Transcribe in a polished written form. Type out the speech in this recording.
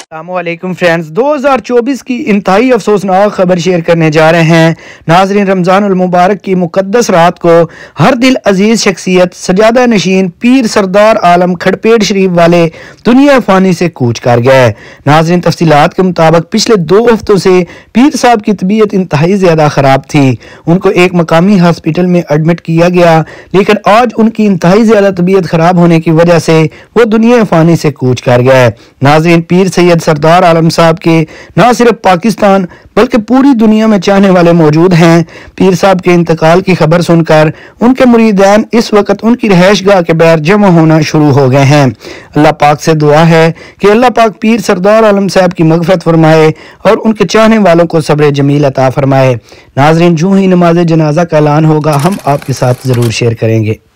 अस्सलामुअलैकुम फ्रेंड्स, 2024 की इंतहाई अफसोसनाक खबर शेयर करने जा रहे हैं। नाजरीन, रमज़ानुल मुबारक की मुक़द्दस रात को हर दिल अजीज़ शख्सियत सजादा नशीन पीर सरदार आलम खड़पेट शरीफ वाले दुनिया फ़ानी से कूच कर गए। नाजरीन, तफसीलात के मुताबिक पिछले 2 हफ्तों से पीर साहब की तबीयत इंतहाई ज़्यादा ख़राब थी। उनको एक मकामी हॉस्पिटल में एडमिट किया गया, लेकिन आज उनकी इंतहाई ज़्यादा तबीयत ख़राब होने की वजह से वो दुनिया फ़ानी से कूच कर गए। नाजरीन, पीर सैयद सरदार आलम साहब के न सिर्फ पाकिस्तान बल्कि पूरी दुनिया में चाहने वाले मौजूद हैं। पीर साहब के इंतकाल की खबर सुनकर उनके मुरीदान इस वक्त उनकी रहायशगाह के बाहर जमा होना शुरू हो गए हैं। अल्लाह पाक से दुआ है कि अल्लाह पाक पीर सरदार आलम साहब की मगफरत फरमाए और उनके चाहने वालों को सब्र जमील अता फरमाए। नाजरीन, जो ही नमाज जनाजा का ऐलान होगा हम आपके साथ जरूर शेयर करेंगे।